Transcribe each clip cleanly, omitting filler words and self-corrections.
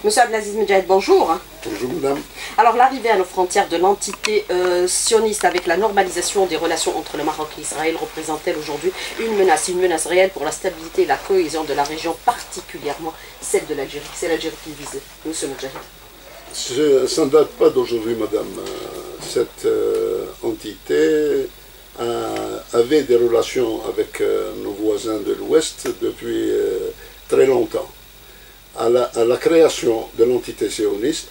Monsieur Abdelaziz Medjahid, bonjour. Bonjour madame. Alors l'arrivée à nos frontières de l'entité sioniste avec la normalisation des relations entre le Maroc et Israël représente-t-elle aujourd'hui une menace réelle pour la stabilité et la cohésion de la région, particulièrement celle de l'Algérie? C'est l'Algérie qui vise, monsieur Medjahid. Ça ne date pas d'aujourd'hui madame. Cette entité avait des relations avec nos voisins de l'Ouest depuis très longtemps. À la création de l'entité sioniste,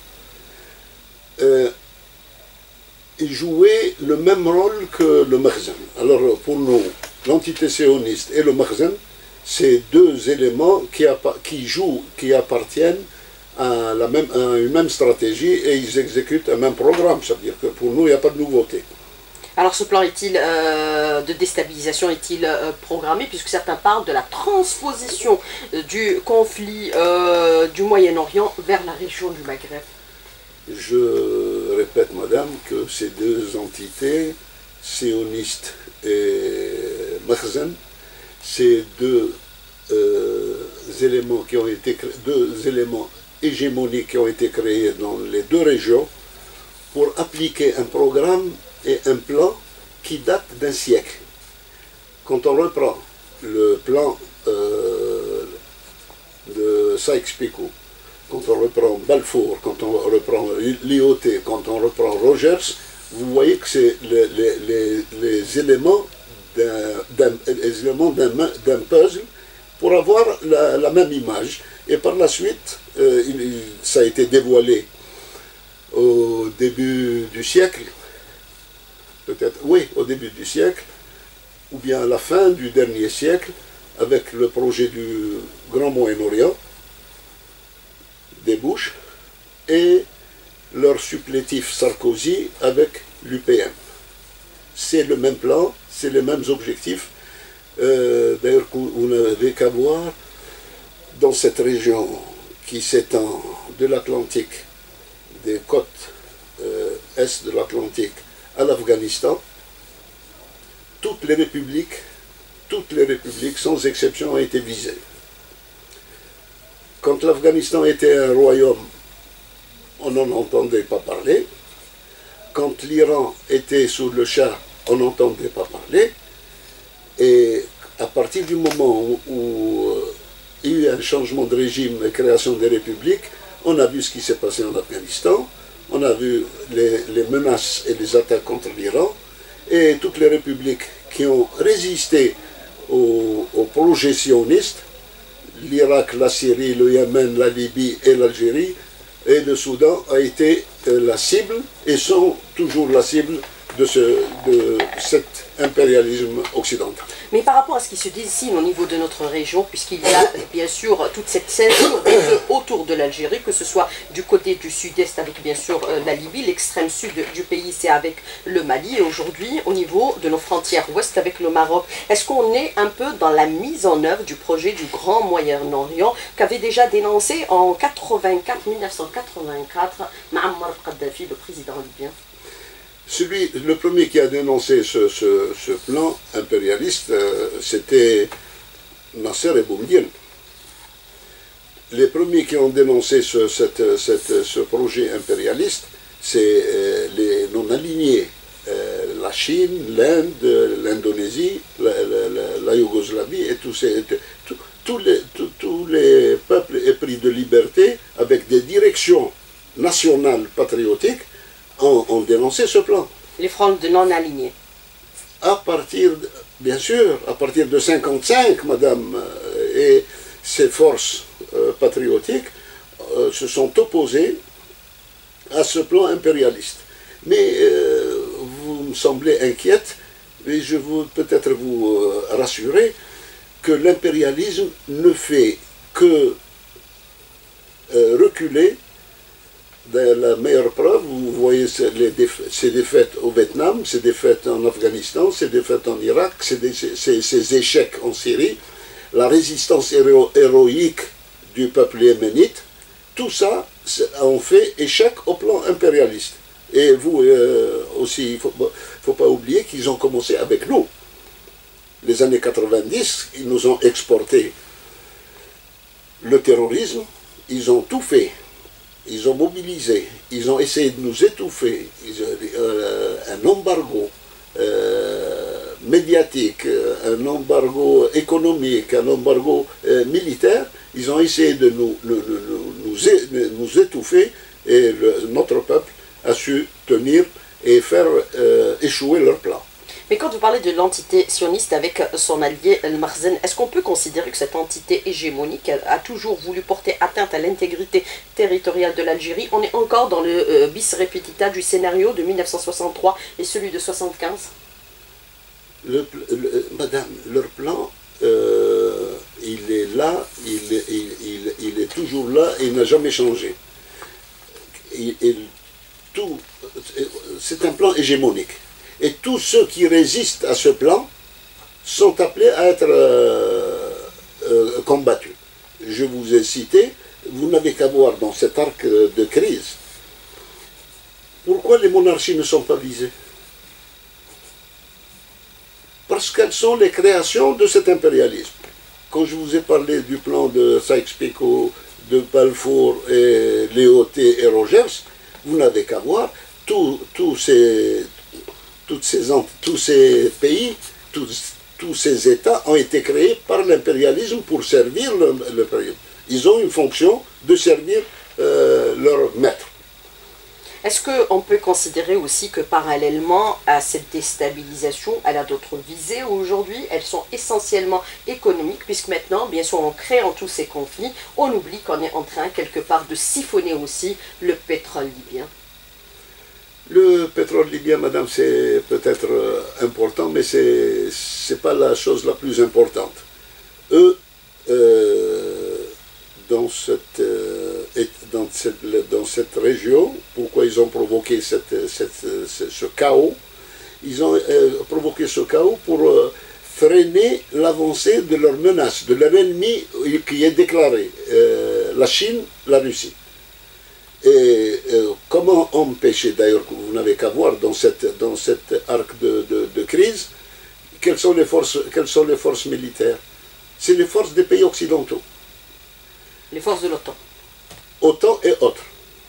il jouait le même rôle que le Makhzen. Alors pour nous, l'entité sioniste et le Makhzen, c'est deux éléments qui appartiennent à une même stratégie et ils exécutent un même programme. Ça veut dire que pour nous, il n'y a pas de nouveauté. Alors ce plan est-il de déstabilisation, est-il programmé, puisque certains parlent de la transposition du conflit du Moyen-Orient vers la région du Maghreb? Je répète madame que ces deux entités, sionistes et Makhzen, c'est deux éléments hégémoniques qui ont été créés dans les deux régions pour appliquer un programme et un plan qui date d'un siècle. Quand on reprend le plan de Sykes-Picot, quand on reprend Balfour, quand on reprend l'IOT, quand on reprend Rogers, vous voyez que c'est les éléments d'un puzzle pour avoir la même image. Et par la suite, ça a été dévoilé au début du siècle, peut-être, oui, au début du siècle, ou bien à la fin du dernier siècle, avec le projet du Grand Moyen-Orient, des Bush, et leur supplétif Sarkozy avec l'UPM. C'est le même plan, c'est les mêmes objectifs. D'ailleurs, vous n'avez qu'à voir dans cette région qui s'étend de l'Atlantique, des côtes est de l'Atlantique, à l'Afghanistan, toutes les républiques sans exception ont été visées. Quand l'Afghanistan était un royaume, on n'en entendait pas parler. Quand l'Iran était sous le Shah, on n'entendait pas parler. Et à partir du moment où il y a eu un changement de régime et création des républiques, on a vu ce qui s'est passé en Afghanistan. On a vu les menaces et les attaques contre l'Iran, et toutes les républiques qui ont résisté au projet sioniste, l'Irak, la Syrie, le Yémen, la Libye et l'Algérie, et le Soudan a été la cible, et sont toujours la cible de cet impérialisme occidental. Mais par rapport à ce qui se dessine au niveau de notre région, puisqu'il y a bien sûr toute cette ceinture autour de l'Algérie, que ce soit du côté du sud-est avec bien sûr la Libye, l'extrême sud du pays c'est avec le Mali, et aujourd'hui au niveau de nos frontières ouest avec le Maroc, est-ce qu'on est un peu dans la mise en œuvre du projet du Grand Moyen-Orient qu'avait déjà dénoncé en 1984 Mouammar Kadhafi, le président libyen? Le premier qui a dénoncé ce plan impérialiste, c'était Nasser et Boumedienne. Les premiers qui ont dénoncé ce projet impérialiste, c'est les non-alignés. La Chine, l'Inde, l'Indonésie, la Yougoslavie et tous les peuples épris de liberté avec des directions nationales patriotiques ont dénoncé ce plan. Les fronts de non-alignés. Bien sûr, à partir de 1955, madame, et ces forces patriotiques se sont opposées à ce plan impérialiste. Mais vous me semblez inquiète, et je veux peut-être vous rassurer que l'impérialisme ne fait que reculer. La meilleure preuve, vous voyez ces défaites au Vietnam, ces défaites en Afghanistan, ces défaites en Irak, ces échecs en Syrie, la résistance héroïque du peuple yéménite, tout ça ont fait échec au plan impérialiste. Et vous aussi, il ne faut pas oublier qu'ils ont commencé avec nous. Les années 90, ils nous ont exporté le terrorisme, ils ont tout fait ils ont mobilisé, ils ont essayé de nous étouffer, un embargo médiatique, un embargo économique, un embargo militaire, ils ont essayé de nous étouffer et notre peuple a su tenir et faire échouer leur plan. Mais quand vous parlez de l'entité sioniste avec son allié El Makhzen, est-ce qu'on peut considérer que cette entité hégémonique a toujours voulu porter atteinte à l'intégrité territoriale de l'Algérie? On est encore dans le bis repetita du scénario de 1963 et celui de 1975? Madame, leur plan, il est là, il est toujours là et il n'a jamais changé. C'est un plan hégémonique. Et tous ceux qui résistent à ce plan sont appelés à être combattus. Je vous ai cité, vous n'avez qu'à voir dans cet arc de crise, pourquoi les monarchies ne sont pas visées? Parce qu'elles sont les créations de cet impérialisme. Quand je vous ai parlé du plan de Sykes-Picot, de Balfour et Léoté et Rogers, vous n'avez qu'à voir tous ces pays, tous ces États ont été créés par l'impérialisme pour servir l'impérialisme. Ils ont une fonction de servir leur maître. Est-ce qu'on peut considérer aussi que parallèlement à cette déstabilisation, elle a d'autres visées aujourd'hui? Elles sont essentiellement économiques, puisque maintenant, bien sûr, en créant tous ces conflits, on oublie qu'on est en train quelque part de siphonner aussi le pétrole libyen. Le pétrole libyen, madame, c'est peut-être important, mais ce n'est pas la chose la plus importante. Eux, dans cette région, pourquoi ils ont provoqué ce chaos? Ils ont provoqué ce chaos pour freiner l'avancée de leur menace, de leur ennemi qui est déclaré, la Chine, la Russie. Et comment empêcher, d'ailleurs, vous n'avez qu'à voir dans cet arc de crise, quelles sont les forces militaires? C'est les forces des pays occidentaux. Les forces de l'OTAN. OTAN et autres.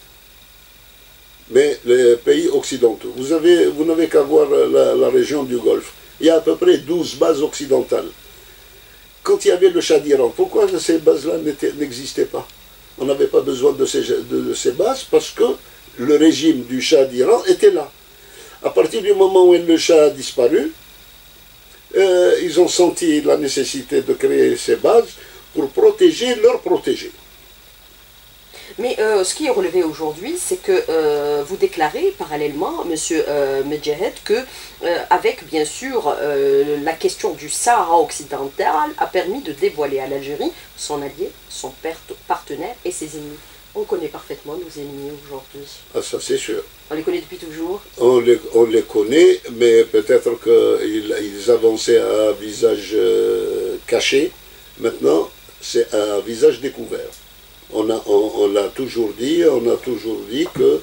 Mais les pays occidentaux. Vous n'avez qu'à voir la région du Golfe. Il y a à peu près 12 bases occidentales. Quand il y avait le Shah d'Iran, pourquoi ces bases-là n'existaient pas? On n'avait pas besoin de ces bases parce que le régime du Shah d'Iran était là. À partir du moment où le Shah a disparu, ils ont senti la nécessité de créer ces bases pour protéger leurs protégés. Mais ce qui est relevé aujourd'hui, c'est que vous déclarez parallèlement, M. Medjahed, que avec bien sûr la question du Sahara occidental a permis de dévoiler à l'Algérie son allié, son partenaire et ses ennemis. On connaît parfaitement nos ennemis aujourd'hui. Ah, ça c'est sûr. On les connaît depuis toujours? On les connaît, mais peut-être qu'ils avançaient à visage caché. Maintenant, c'est un visage découvert. On l'a toujours dit que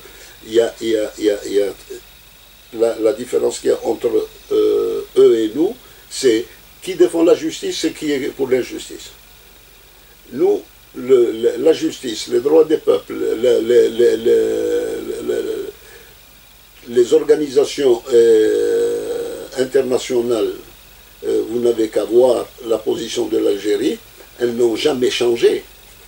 la différence qu'il y a entre eux et nous, c'est qui défend la justice et qui est pour l'injustice. Nous, la justice, les droits des peuples, les organisations internationales, vous n'avez qu'à voir la position de l'Algérie, elles n'ont jamais changé.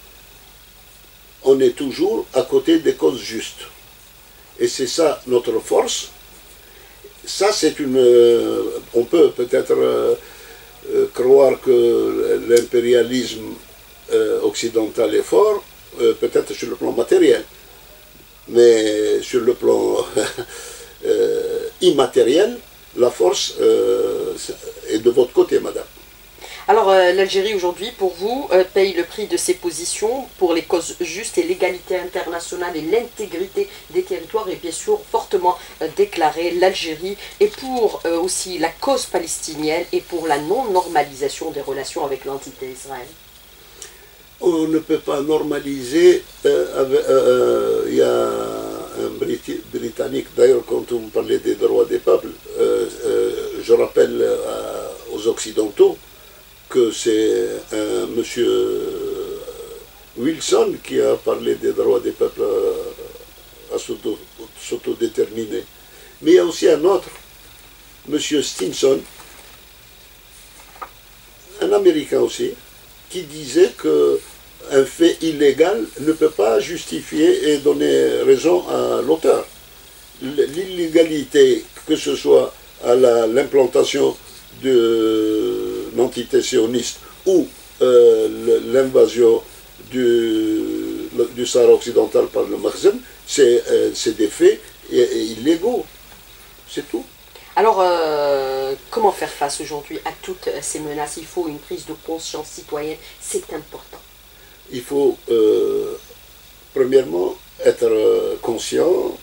On est toujours à côté des causes justes. Et c'est ça notre force. Ça, c'est on peut peut-être croire que l'impérialisme occidental est fort, peut-être sur le plan matériel. Mais sur le plan immatériel, la force est de votre côté, madame. Alors l'Algérie aujourd'hui, pour vous, paye le prix de ses positions pour les causes justes et l'égalité internationale et l'intégrité des territoires et bien sûr fortement déclaré l'Algérie et pour aussi la cause palestinienne et pour la non-normalisation des relations avec l'entité Israël. On ne peut pas normaliser, il y a un Britannique, d'ailleurs quand vous parlez des droits des peuples, je rappelle aux Occidentaux que c'est un monsieur Wilson qui a parlé des droits des peuples s'autodéterminer. Mais il y a aussi un autre, M. Stinson, un Américain aussi, qui disait qu'un fait illégal ne peut pas justifier et donner raison à l'auteur. L'illégalité, que ce soit à l'implantation de l'entité sioniste ou l'invasion du Sahara occidental par le Makhzen, c'est des faits illégaux. C'est tout. Alors, comment faire face aujourd'hui à toutes ces menaces? Il faut une prise de conscience citoyenne, c'est important. Il faut, premièrement, être conscient,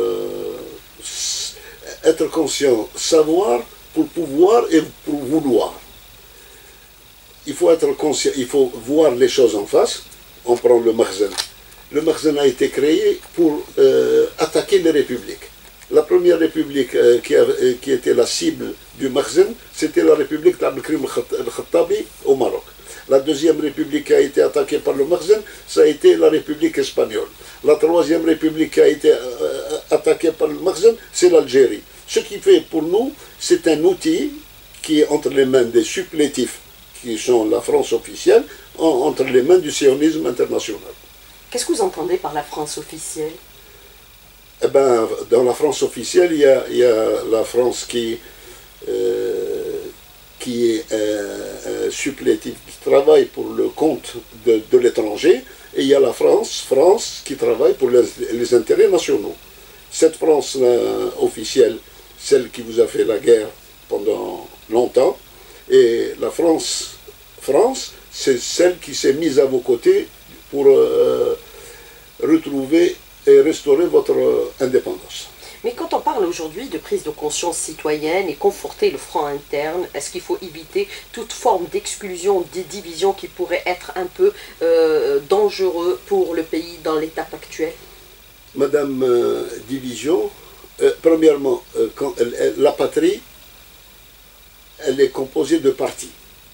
savoir pour pouvoir et pour vouloir. Il faut être conscient, il faut voir les choses en face. On prend le Makhzen. Le Makhzen a été créé pour attaquer les républiques. La première république qui était la cible du Makhzen, c'était la république d'Abdelkrim el-Khattabi au Maroc. La deuxième république qui a été attaquée par le Makhzen, ça a été la république espagnole. La troisième république qui a été attaquée par le Makhzen, c'est l'Algérie. Ce qui fait pour nous, c'est un outil qui est entre les mains des supplétifs, qui sont la France officielle, entre les mains du sionisme international. Qu'est-ce que vous entendez par la France officielle? Eh ben, dans la France officielle, il y a la France qui est un supplétif qui travaille pour le compte de l'étranger, et il y a la France qui travaille pour les intérêts nationaux. Cette France officielle, celle qui vous a fait la guerre pendant longtemps, et la France, c'est celle qui s'est mise à vos côtés pour retrouver et restaurer votre indépendance. Mais quand on parle aujourd'hui de prise de conscience citoyenne et conforter le front interne, est-ce qu'il faut éviter toute forme d'exclusion, des divisions qui pourraient être un peu dangereux pour le pays dans l'étape actuelle? Madame Division, premièrement, la patrie, elle est composée de partis.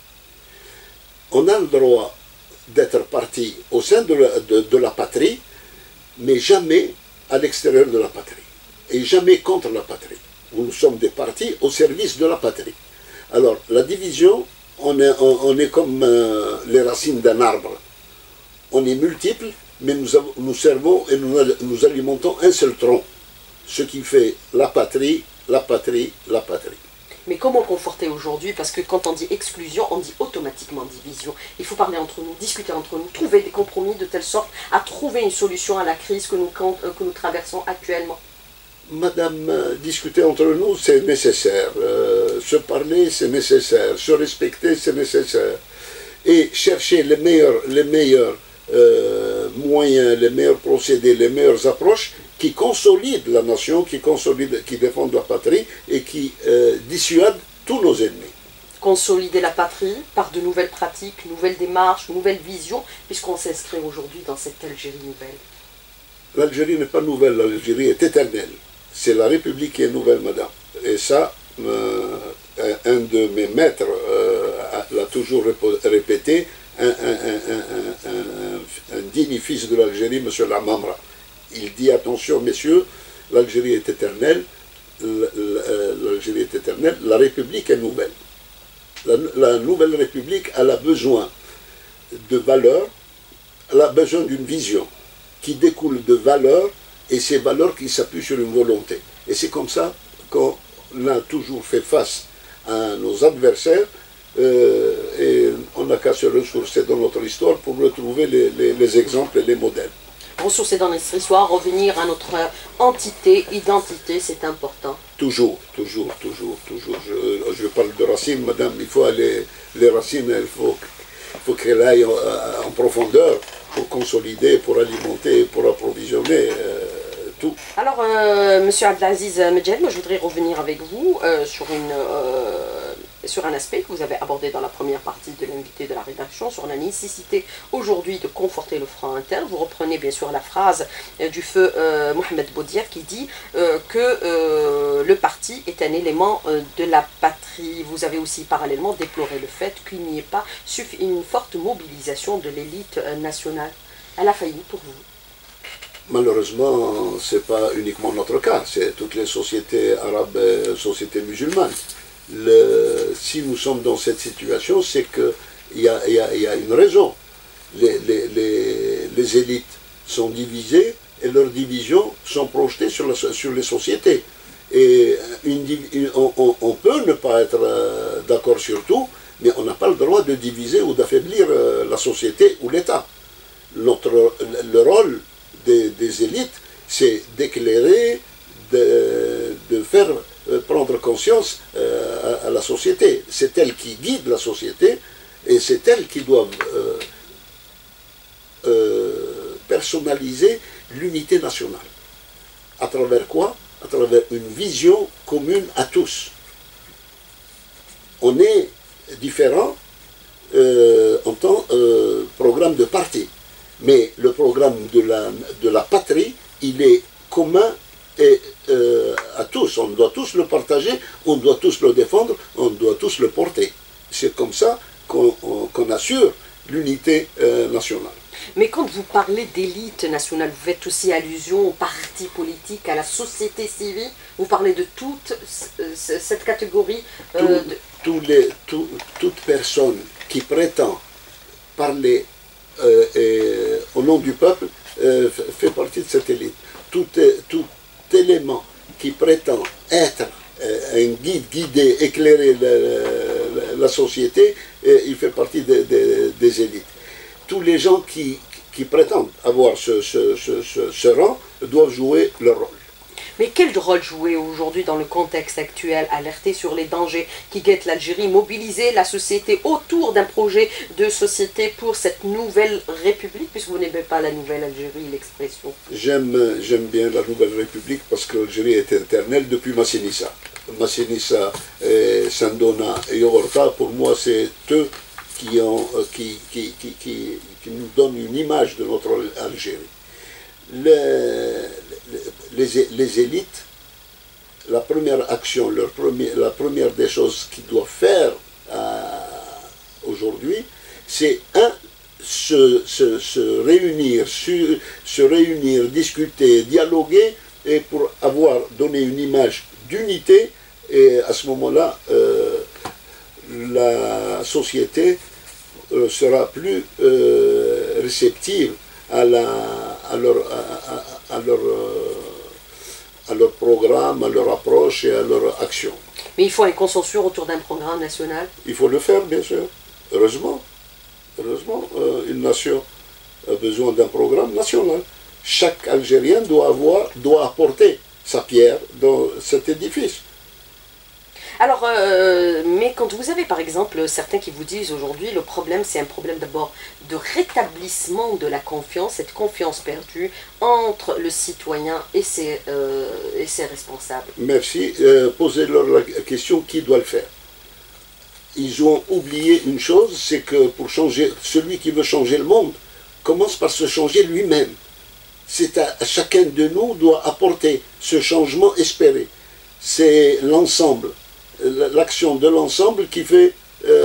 On a le droit d'être parti au sein de la patrie, mais jamais à l'extérieur de la patrie, et jamais contre la patrie. Nous sommes des partis au service de la patrie. Alors, la division, on est comme les racines d'un arbre. On est multiples, mais nous servons et nous alimentons un seul tronc, ce qui fait la patrie, la patrie, la patrie. Mais comment conforter aujourd'hui? Parce que quand on dit exclusion, on dit automatiquement division. Il faut parler entre nous, discuter entre nous, trouver des compromis de telle sorte à trouver une solution à la crise que nous traversons actuellement. Madame, discuter entre nous, c'est nécessaire. Se parler, c'est nécessaire. Se respecter, c'est nécessaire. Et chercher les meilleurs moyens, les meilleurs procédés, les meilleures approches qui consolident la nation, qui défendent la patrie et qui dissuadent tous nos ennemis. Consolider la patrie par de nouvelles pratiques, nouvelles démarches, nouvelles visions, puisqu'on s'inscrit aujourd'hui dans cette Algérie nouvelle. L'Algérie n'est pas nouvelle, l'Algérie est éternelle. C'est la République qui est nouvelle, madame. Et ça, un de mes maîtres l'a toujours répété, un digne fils de l'Algérie, M. Lamamra. Il dit, attention messieurs, l'Algérie est éternelle, l'Algérie est éternelle, la République est nouvelle. La nouvelle République, elle a besoin de valeurs, elle a besoin d'une vision qui découle de valeurs, et ces valeurs qui s'appuient sur une volonté. Et c'est comme ça qu'on a toujours fait face à nos adversaires, et on n'a qu'à se ressourcer dans notre histoire pour retrouver les exemples et les modèles. Ressourcer dans notre histoire, revenir à notre entité, identité, c'est important. Toujours. Je parle de racines, madame, il faut aller, les racines, il faut qu'elles aillent en profondeur pour consolider, pour alimenter, pour approvisionner tout. Alors, Monsieur Abdelaziz Medjed, moi je voudrais revenir avec vous sur un aspect que vous avez abordé dans la première partie de l'invité de la rédaction, sur la nécessité aujourd'hui de conforter le front interne. Vous reprenez bien sûr la phrase du feu Mohamed Boudiaf qui dit que le parti est un élément de la patrie. Vous avez aussi parallèlement déploré le fait qu'il n'y ait pas une forte mobilisation de l'élite nationale. Elle a failli pour vous? Malheureusement, ce n'est pas uniquement notre cas, c'est toutes les sociétés arabes et sociétés musulmanes. Si nous sommes dans cette situation, c'est qu'il y a une raison. Les élites sont divisées et leurs divisions sont projetées sur les sociétés. Et on peut ne pas être d'accord sur tout, mais on n'a pas le droit de diviser ou d'affaiblir la société ou l'État. Le rôle des élites, c'est d'éclairer, de faire prendre conscience à la société. C'est elles qui guident la société et c'est elles qui doivent personnaliser l'unité nationale. À travers quoi? À travers une vision commune à tous. On est différents en tant que programme de parti, mais le programme de la patrie, il est commun et à tous. On doit tous le partager, on doit tous le défendre, on doit tous le porter. C'est comme ça qu'on assure l'unité nationale. Mais quand vous parlez d'élite nationale, vous faites aussi allusion aux partis politiques, à la société civile, vous parlez de toute cette catégorie toute personne qui prétend parler au nom du peuple fait partie de cette élite. Tout élément qui prétend être un guide, guider, éclairer la société, il fait partie des élites. Tous les gens qui prétendent avoir ce rang doivent jouer leur rôle. Mais quel rôle jouer aujourd'hui dans le contexte actuel? Alerter sur les dangers qui guettent l'Algérie, mobiliser la société autour d'un projet de société pour cette nouvelle République, puisque vous n'aimez pas la nouvelle Algérie, l'expression. J'aime bien la nouvelle République parce que l'Algérie est éternelle depuis Massinissa. Massinissa, Sandona et Horta, pour moi, c'est eux qui nous donnent une image de notre Algérie. Les élites, la première action, la première des choses qu'ils doivent faire aujourd'hui, c'est se réunir, discuter, dialoguer, et pour donner une image d'unité, et à ce moment-là, la société sera plus réceptive à leur programme, à leur approche et à leur action. Mais il faut un consensus autour d'un programme national. Il faut le faire, bien sûr. Heureusement. Heureusement, une nation a besoin d'un programme national. Chaque Algérien doit apporter sa pierre dans cet édifice. Alors, mais quand vous avez par exemple certains qui vous disent aujourd'hui le problème, c'est un problème d'abord de rétablissement de la confiance, cette confiance perdue entre le citoyen et ses responsables. Merci. Posez-leur la question, qui doit le faire? Ils ont oublié une chose, c'est que pour changer, celui qui veut changer le monde commence par se changer lui-même. C'est à chacun de nous doit apporter ce changement espéré. C'est l'ensemble, l'action de l'ensemble qui fait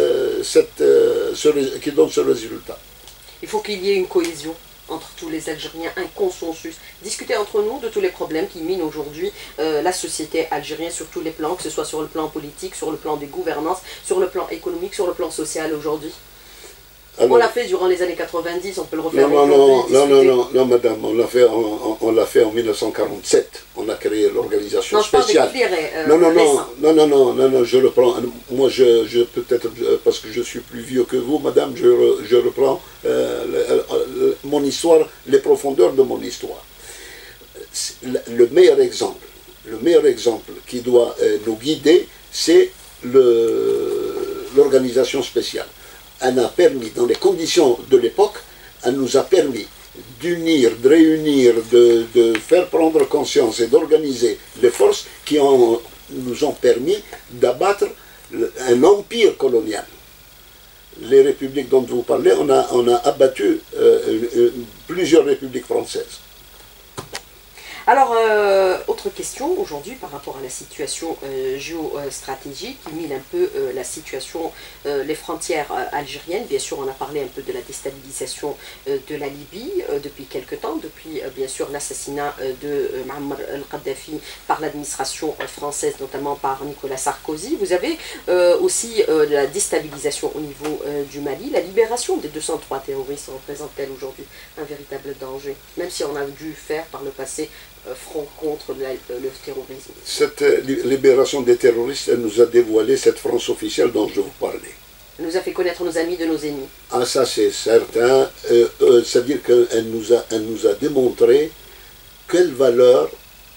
qui donne ce résultat. Il faut qu'il y ait une cohésion entre tous les Algériens, un consensus. Discuter entre nous de tous les problèmes qui minent aujourd'hui la société algérienne sur tous les plans, que ce soit sur le plan politique, sur le plan des gouvernances, sur le plan économique, sur le plan social aujourd'hui. Alors, on l'a fait durant les années 90, on peut le refaire aujourd'hui. Non, madame, on l'a fait en 1947. On a créé l'organisation spéciale. Non, je reprends. Moi, peut-être parce que je suis plus vieux que vous, madame, je reprends mon histoire, les profondeurs de mon histoire. Le meilleur exemple qui doit nous guider, c'est l'organisation spéciale. Elle a permis, dans les conditions de l'époque, elle nous a permis d'unir, de réunir, de faire prendre conscience et d'organiser les forces qui nous ont permis d'abattre un empire colonial. Les républiques dont vous parlez, on a plusieurs républiques françaises. Alors, autre question aujourd'hui par rapport à la situation géostratégique qui mine un peu la situation, les frontières algériennes. Bien sûr, on a parlé un peu de la déstabilisation de la Libye depuis quelque temps, depuis bien sûr l'assassinat de Muammar el-Kadhafi par l'administration française, notamment par Nicolas Sarkozy. Vous avez aussi la déstabilisation au niveau du Mali. La libération des 203 terroristes représente-t-elle aujourd'hui un véritable danger, même si on a dû faire par le passé front contre le terrorisme? Cette libération des terroristes, elle nous a dévoilé cette France officielle dont je vous parlais. Elle nous a fait connaître nos amis de nos ennemis. Ah, ça c'est certain. C'est-à-dire qu'elle nous a démontré quelle valeur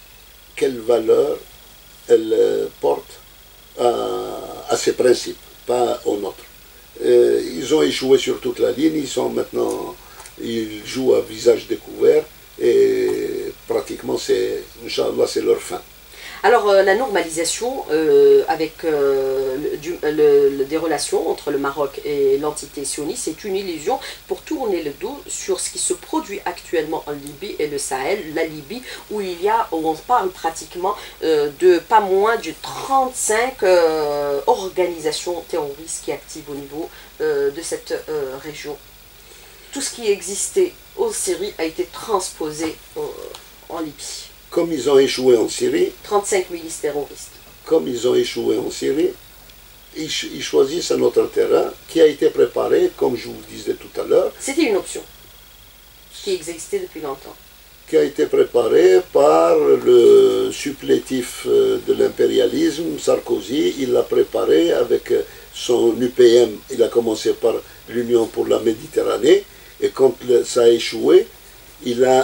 elle porte à ses principes, pas aux nôtres. Ils ont échoué sur toute la ligne, ils jouent à visage découvert et pratiquement Inch'Allah, c'est leur fin. Alors la normalisation avec des relations entre le Maroc et l'entité sioniste, c'est une illusion pour tourner le dos sur ce qui se produit actuellement en Libye et le Sahel, la Libye, où on parle pratiquement de pas moins de 35 organisations terroristes qui activent au niveau de cette région. Tout ce qui existait en Syrie a été transposé en Libye. Comme ils ont échoué en Syrie, 35 milices terroristes. Comme ils ont échoué en Syrie, ils choisissent un autre terrain qui a été préparé, comme je vous disais tout à l'heure. C'était une option qui existait depuis longtemps. Qui a été préparé par le supplétif de l'impérialisme, Sarkozy. Il l'a préparé avec son UPM. Il a commencé par l'Union pour la Méditerranée. Et quand ça a échoué, il a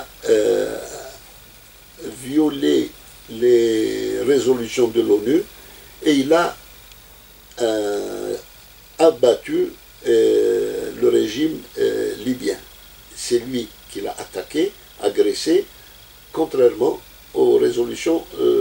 violé les résolutions de l'ONU et il a abattu le régime libyen. C'est lui qui l'a attaqué, agressé, contrairement aux résolutions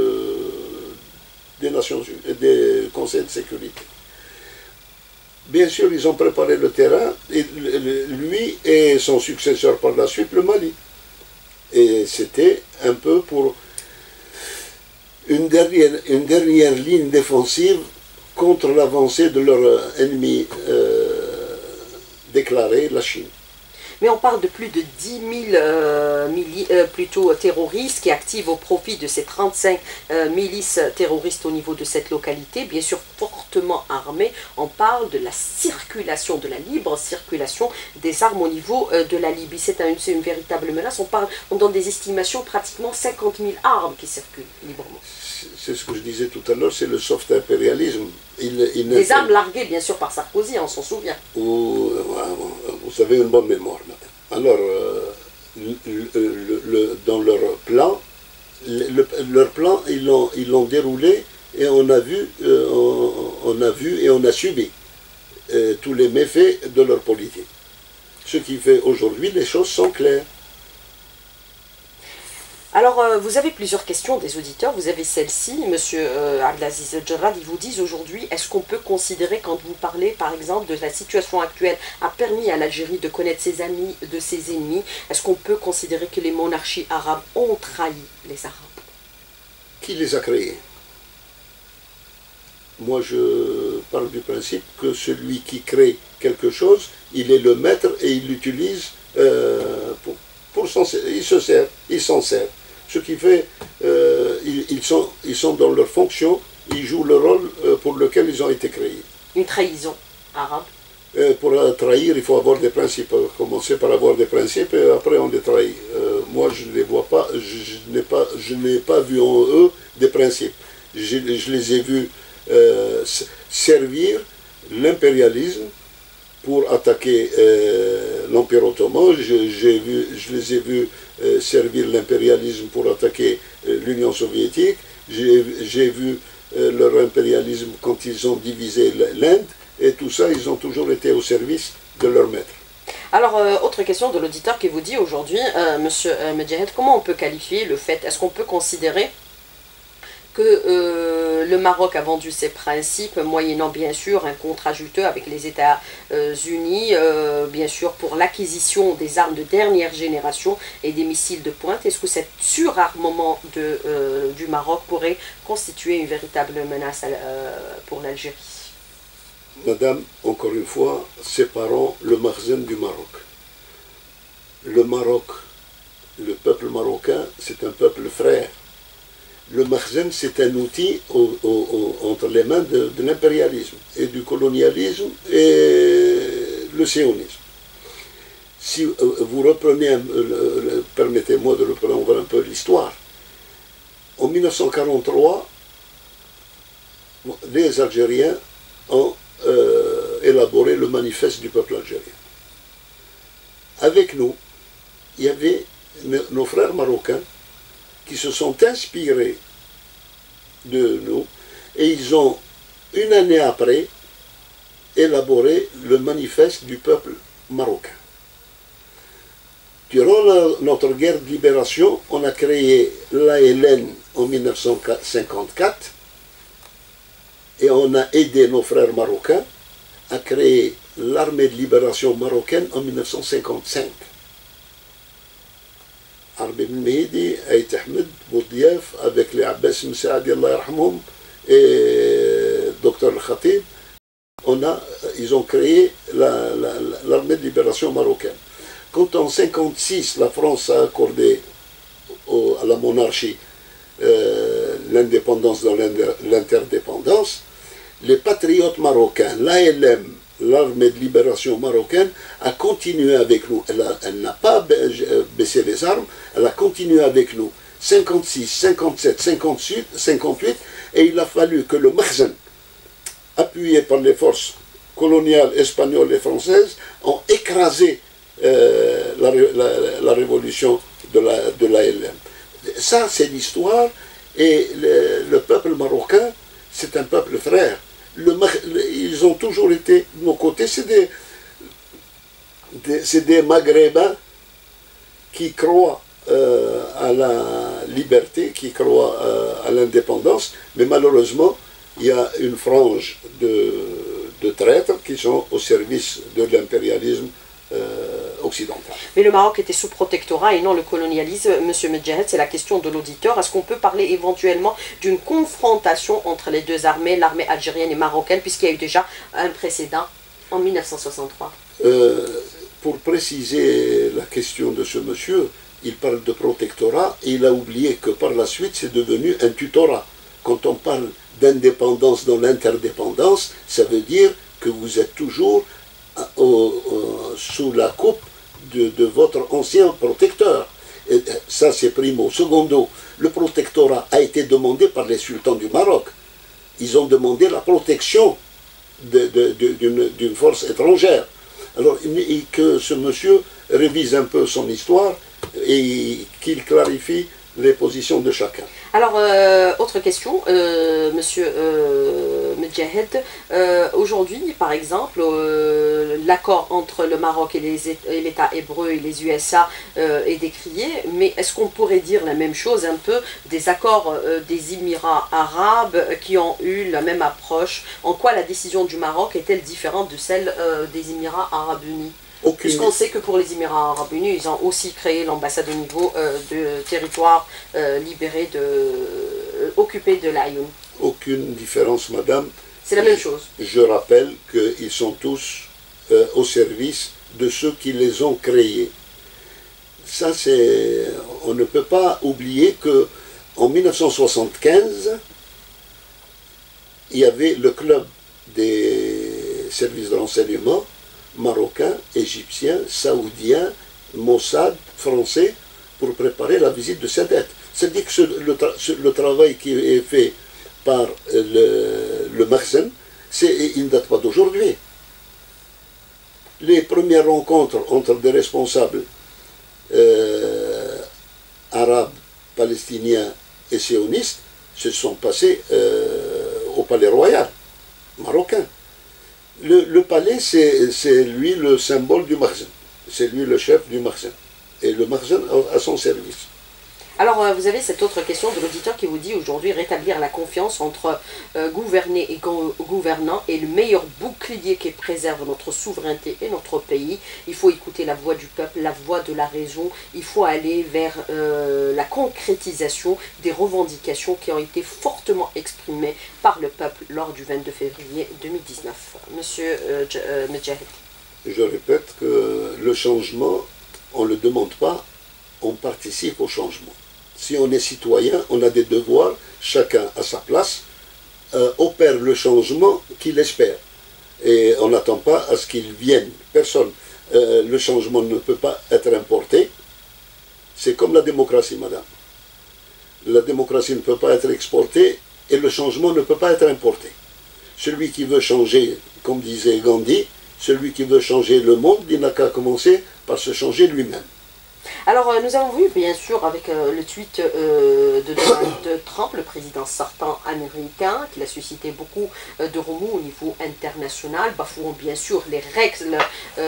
des Conseils de sécurité. Bien sûr, ils ont préparé le terrain, et lui et son successeur par la suite, le Mali. Et c'était un peu pour une dernière ligne défensive contre l'avancée de leur ennemi déclaré, la Chine. Mais on parle de plus de 10 000 terroristes qui activent au profit de ces 35 milices terroristes au niveau de cette localité, bien sûr fortement armées. On parle de la circulation, de la libre circulation des armes au niveau de la Libye. C'est une véritable menace. On donne des estimations, pratiquement 50 000 armes qui circulent librement. C'est ce que je disais tout à l'heure, c'est le soft impérialisme. Des armes larguées, bien sûr, par Sarkozy, on s'en souvient. Vous avez une bonne mémoire, madame. Alors, dans leur plan, ils l'ont déroulé et on a vu et on a subi tous les méfaits de leur politique. Ce qui fait aujourd'hui, les choses sont claires. Alors, vous avez plusieurs questions des auditeurs. Vous avez celle-ci, Monsieur Abdelaziz El-Jarrad, ils vous disent aujourd'hui, est-ce qu'on peut considérer, quand vous parlez par exemple de la situation actuelle, a permis à l'Algérie de connaître ses amis de ses ennemis, est-ce qu'on peut considérer que les monarchies arabes ont trahi les Arabes? Qui les a créés? Moi, je parle du principe que celui qui crée quelque chose, il est le maître et il l'utilise il s'en sert. Ce qui fait, ils sont dans leur fonction, ils jouent le rôle pour lequel ils ont été créés. Une trahison arabe? Pour trahir, il faut avoir des principes. Commencer par avoir des principes et après on les trahit. Moi, je ne les vois pas, je n'ai pas vu en eux des principes. Je les ai vus servir l'impérialisme pour attaquer l'Empire ottoman. Je les ai vus servir l'impérialisme pour attaquer l'Union soviétique. J'ai vu leur impérialisme quand ils ont divisé l'Inde. Et tout ça, ils ont toujours été au service de leur maître. Alors, autre question de l'auditeur qui vous dit aujourd'hui, Monsieur Medjahed, comment on peut qualifier le fait, est-ce qu'on peut considérer que le Maroc a vendu ses principes, moyennant bien sûr un contrat juteux avec les États-Unis, bien sûr pour l'acquisition des armes de dernière génération et des missiles de pointe. Est-ce que cet surarmement du Maroc pourrait constituer une véritable menace pour l'Algérie? Madame, encore une fois, séparons le Makhzen du Maroc. Le Maroc, le peuple marocain, c'est un peuple frère. Le Makhzen, c'est un outil entre les mains de l'impérialisme et du colonialisme et le sionisme. Si vous reprenez, permettez-moi de reprendre un peu l'histoire. En 1943, les Algériens ont élaboré le manifeste du peuple algérien. Avec nous, il y avait nos frères marocains qui se sont inspirés de nous et ils ont, une année après, élaboré le manifeste du peuple marocain. Durant notre guerre de libération, on a créé l'ALN en 1954 et on a aidé nos frères marocains à créer l'armée de libération marocaine en 1955. Arbi Ben Mehdi, Aït Ahmed, Bourdiaf, avec les Abbas Msaadi, Allah yarhamhum, et Dr Al-Khatib, ils ont créé l'armée de libération marocaine. Quand en 1956, la France a accordé à la monarchie l'indépendance dans l'interdépendance, les patriotes marocains, l'ALM, l'armée de libération marocaine, a continué avec nous. Elle n'a pas baissé les armes, elle a continué avec nous. 56, 57, 58, et il a fallu que le Makhzen, appuyé par les forces coloniales espagnoles et françaises, ont écrasé la révolution de l'ALM. Ça, c'est l'histoire, et le peuple marocain, c'est un peuple frère. Ils ont toujours été de nos côtés. C'est des Maghrébins qui croient à la liberté, qui croient à l'indépendance, mais malheureusement, il y a une frange de traîtres qui sont au service de l'impérialisme occidental. Mais le Maroc était sous protectorat et non le colonialisme. Monsieur Medjahed, c'est la question de l'auditeur. Est-ce qu'on peut parler éventuellement d'une confrontation entre les deux armées, l'armée algérienne et marocaine, puisqu'il y a eu déjà un précédent en 1963? Pour préciser la question de ce monsieur, il parle de protectorat et il a oublié que par la suite c'est devenu un tutorat. Quand on parle d'indépendance dans l'interdépendance, ça veut dire que vous êtes toujours sous la coupe de votre ancien protecteur. Et ça, c'est primo. Secondo, le protectorat a été demandé par les sultans du Maroc. Ils ont demandé la protection d'une force étrangère. Alors, que ce monsieur révise un peu son histoire et qu'il clarifie les positions de chacun. Alors, autre question, monsieur Medjahed. Aujourd'hui, par exemple, l'accord entre le Maroc et l'État hébreu et les USA est décrié, mais est-ce qu'on pourrait dire la même chose un peu des accords des Émirats arabes qui ont eu la même approche? En quoi la décision du Maroc est-elle différente de celle des Émirats arabes unis? Puisqu'on sait que pour les Émirats arabes unis, ils ont aussi créé l'ambassade au niveau de territoires libérés, occupés de l'Aïoun. Aucune différence, madame. C'est la même chose. Je rappelle qu'ils sont tous au service de ceux qui les ont créés. Ça, c'est... On ne peut pas oublier qu'en 1975, il y avait le club des services de renseignement marocains, égyptiens, saoudiens, Mossad, français, pour préparer la visite de Sadat. C'est-à-dire que le travail qui est fait par le Makhzen, il ne date pas d'aujourd'hui. Les premières rencontres entre des responsables arabes, palestiniens et sionistes se sont passées au palais royal marocain. Le palais, c'est lui le symbole du Makhzen. C'est lui le chef du Makhzen. Et le Makhzen a son service. Alors, vous avez cette autre question de l'auditeur qui vous dit aujourd'hui rétablir la confiance entre gouverner et gouvernants est le meilleur bouclier qui préserve notre souveraineté et notre pays. Il faut écouter la voix du peuple, la voix de la raison. Il faut aller vers la concrétisation des revendications qui ont été fortement exprimées par le peuple lors du 22 février 2019. Monsieur Medjahid. Je répète que le changement, on ne le demande pas, on participe au changement. Si on est citoyen, on a des devoirs, chacun à sa place, opère le changement qu'il espère. Et on n'attend pas à ce qu'il vienne. Personne. Le changement ne peut pas être importé. C'est comme la démocratie, madame. La démocratie ne peut pas être exportée et le changement ne peut pas être importé. Celui qui veut changer, comme disait Gandhi, celui qui veut changer le monde, il n'a qu'à commencer par se changer lui-même. Alors, nous avons vu, bien sûr, avec le tweet de Donald Trump, le président sortant américain, qui a suscité beaucoup de remous au niveau international, bafouant bien sûr les règles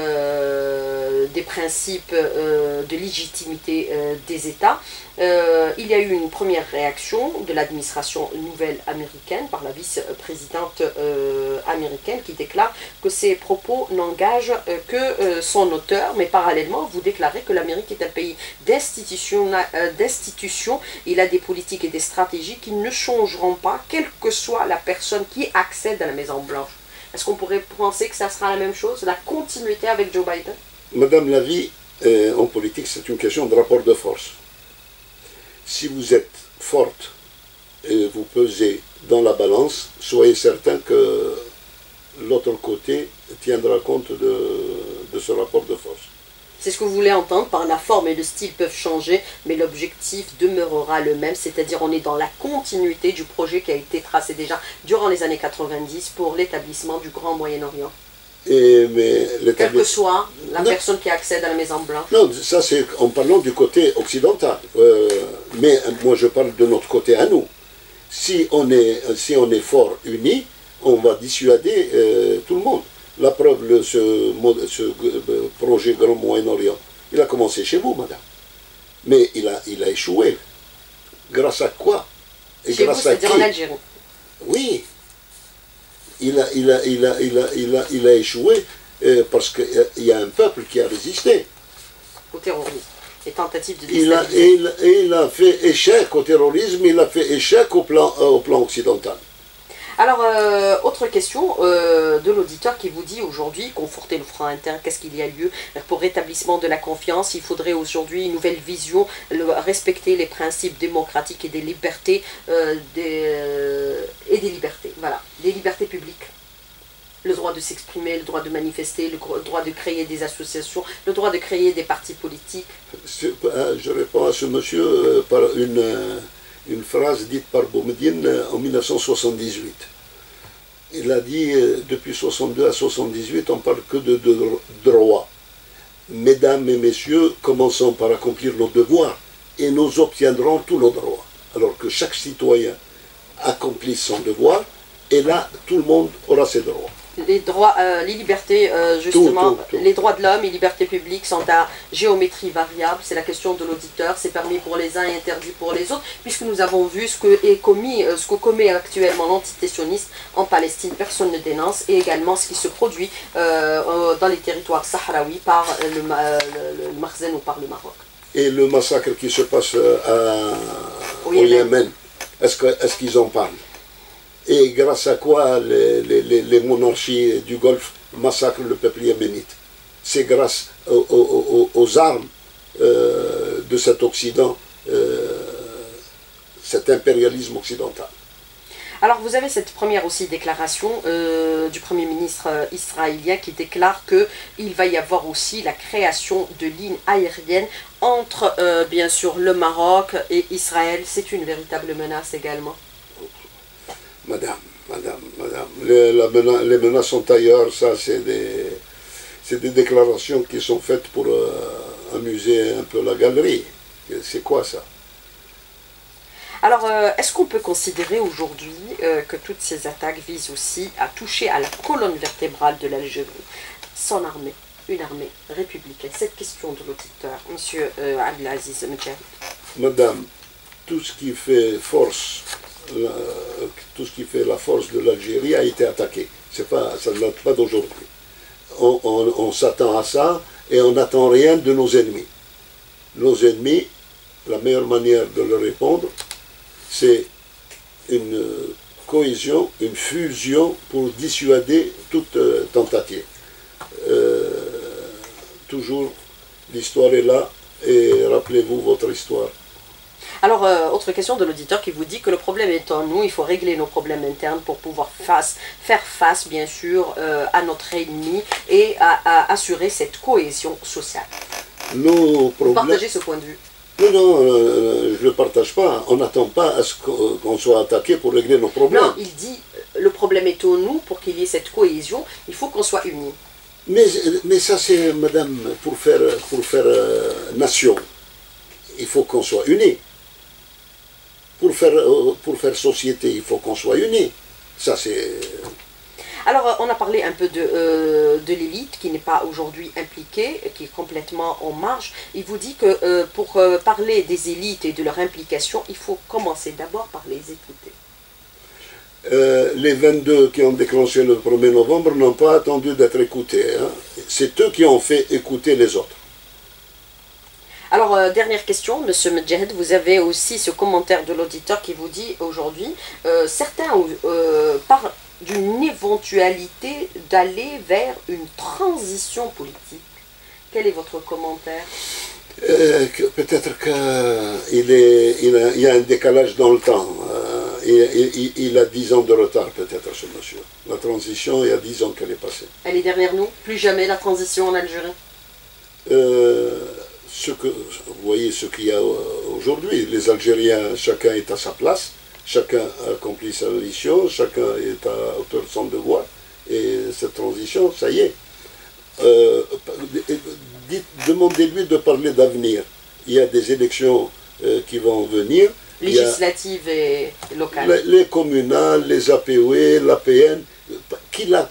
des principes de légitimité des États. Il y a eu une première réaction de l'administration nouvelle américaine par la vice-présidente américaine qui déclare que ces propos n'engagent que son auteur, mais parallèlement, vous déclarez que l'Amérique est un pays d'institution, il a des politiques et des stratégies qui ne changeront pas, quelle que soit la personne qui accède à la Maison-Blanche. Est-ce qu'on pourrait penser que ça sera la même chose, la continuité avec Joe Biden? Madame, la vie en politique, c'est une question de rapport de force. Si vous êtes forte et vous pesez dans la balance, soyez certain que l'autre côté tiendra compte de ce rapport de force. C'est ce que vous voulez entendre, par la forme et le style peuvent changer, mais l'objectif demeurera le même, c'est-à-dire on est dans la continuité du projet qui a été tracé déjà durant les années 90 pour l'établissement du Grand Moyen-Orient. Quelle que soit la personne qui accède à la Maison-Blanche. Non, ça c'est en parlant du côté occidental. Mais moi je parle de notre côté à nous. Si on est fort unis, on va dissuader tout le monde. La preuve, ce projet Grand Moyen-Orient, il a commencé chez vous, madame. Mais il a échoué. Grâce à quoi? Et chez grâce vous, c'est-à-dire en Algérie? Oui. Il a échoué parce qu'il y a un peuple qui a résisté. Au terrorisme. Et tentatives de déstabiliser. Il a fait échec au terrorisme, il a fait échec au plan occidental. Alors, autre question de l'auditeur qui vous dit aujourd'hui, conforter le front interne, qu'est-ce qu'il y a lieu pour rétablissement de la confiance? Il faudrait aujourd'hui une nouvelle vision, respecter les principes démocratiques et des libertés, voilà, des libertés publiques. Le droit de s'exprimer, le droit de manifester, le droit de créer des associations, le droit de créer des partis politiques. Je réponds à ce monsieur par une phrase dite par Boumediene en 1978. Il a dit, depuis 62 à 78, on ne parle que de droit. Mesdames et messieurs, commençons par accomplir nos devoirs et nous obtiendrons tous nos droits. Alors que chaque citoyen accomplisse son devoir, et là, tout le monde aura ses droits. Les droits, les libertés, justement, les droits de l'homme et libertés publiques sont à géométrie variable. C'est la question de l'auditeur. C'est permis pour les uns et interdit pour les autres, puisque nous avons vu ce que commet actuellement l'entité sioniste en Palestine. Personne ne dénonce, et également ce qui se produit dans les territoires sahraouis par le Makhzen ou par le Maroc. Et le massacre qui se passe au Yémen, est-ce qu'ils en parlent? Et grâce à quoi les monarchies du Golfe massacrent le peuple yéménite? C'est grâce aux armes de cet Occident, cet impérialisme occidental. Alors vous avez cette première aussi déclaration du Premier ministre israélien qui déclare qu'il va y avoir aussi la création de lignes aériennes entre bien sûr le Maroc et Israël. C'est une véritable menace également. Madame, les menaces sont ailleurs, ça c'est des déclarations qui sont faites pour amuser un peu la galerie. C'est quoi ça? Alors, est-ce qu'on peut considérer aujourd'hui que toutes ces attaques visent aussi à toucher à la colonne vertébrale de l'Algérie, son armée, une armée républicaine? Cette question de l'auditeur, M. Abdelaziz Medjahid. Madame, tout ce qui fait force, tout ce qui fait la force de l'Algérie a été attaqué. Ça ne date pas d'aujourd'hui. On s'attend à ça et on n'attend rien de nos ennemis. Nos ennemis, la meilleure manière de leur répondre, c'est une cohésion, une fusion pour dissuader toute tentative. Toujours, l'histoire est là et rappelez-vous votre histoire. Alors, autre question de l'auditeur qui vous dit que le problème est en nous, il faut régler nos problèmes internes pour pouvoir faire face, bien sûr, à notre ennemi et à assurer cette cohésion sociale. Vous partagez ce point de vue? Non, je ne le partage pas. On n'attend pas à ce qu'on soit attaqué pour régler nos problèmes. Non, il dit le problème est en nous, pour qu'il y ait cette cohésion, il faut qu'on soit unis. Mais ça, c'est, madame, pour faire nation, il faut qu'on soit unis. Pour faire société, il faut qu'on soit unis. Ça, c'est... Alors, on a parlé un peu de l'élite qui n'est pas aujourd'hui impliquée, qui est complètement en marge. Il vous dit que pour parler des élites et de leur implication, il faut commencer d'abord par les écouter. Les 22 qui ont déclenché le 1er novembre n'ont pas attendu d'être écoutés. Hein. C'est eux qui ont fait écouter les autres. Alors, dernière question, Monsieur Medjahed, vous avez aussi ce commentaire de l'auditeur qui vous dit aujourd'hui, certains parlent d'une éventualité d'aller vers une transition politique. Quel est votre commentaire? Peut-être qu'il y a un décalage dans le temps. Il a 10 ans de retard peut-être ce monsieur. La transition, il y a 10 ans qu'elle est passée. Elle est derrière nous? Plus jamais la transition en Algérie? Vous voyez ce qu'il y a aujourd'hui. Les Algériens, chacun est à sa place, chacun accomplit sa mission, chacun est à hauteur de son devoir. Et cette transition, ça y est. Demandez-lui de parler d'avenir. Il y a des élections qui vont venir. Législatives et locales. Les communales, les APOE, l'APN, qu'il a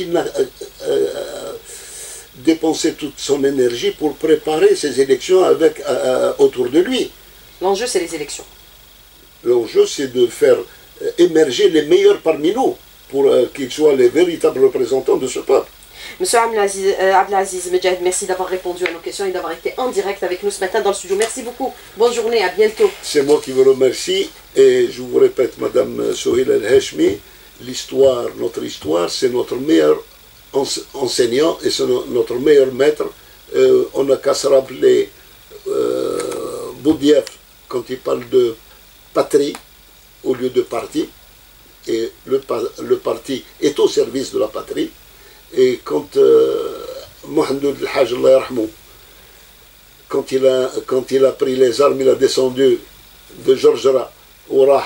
dépensé toute son énergie pour préparer ces élections autour de lui. L'enjeu, c'est les élections. L'enjeu, c'est de faire émerger les meilleurs parmi nous, pour qu'ils soient les véritables représentants de ce peuple. Monsieur Abdelaziz Medjahed, merci d'avoir répondu à nos questions et d'avoir été en direct avec nous ce matin dans le studio. Merci beaucoup. Bonne journée, à bientôt. C'est moi qui vous remercie et je vous répète, Madame Sohil El-Heshmi, l'histoire, notre histoire, c'est notre meilleur enseignant et c'est notre meilleur maître. On n'a qu'à se rappeler Boudiaf quand il parle de patrie au lieu de parti. Et le parti est au service de la patrie. Et quand Mohamed El-Hajj, Allah yarhamou, quand il a pris les armes, il a descendu de Georgera au Rah,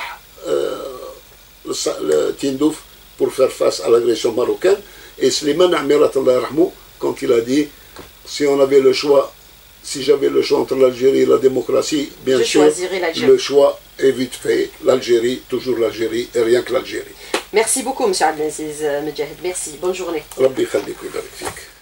le Tindouf, pour faire face à l'agression marocaine. Et Slimane Amirat, Allah yarhamou, quand il a dit, si j'avais le choix entre l'Algérie et la démocratie, bien sûr, le choix est vite fait. L'Algérie, toujours l'Algérie, et rien que l'Algérie. Merci beaucoup, M. Abdelaziz Medjahed. Merci. Bonne journée. Rabbi khallik wa barik fik.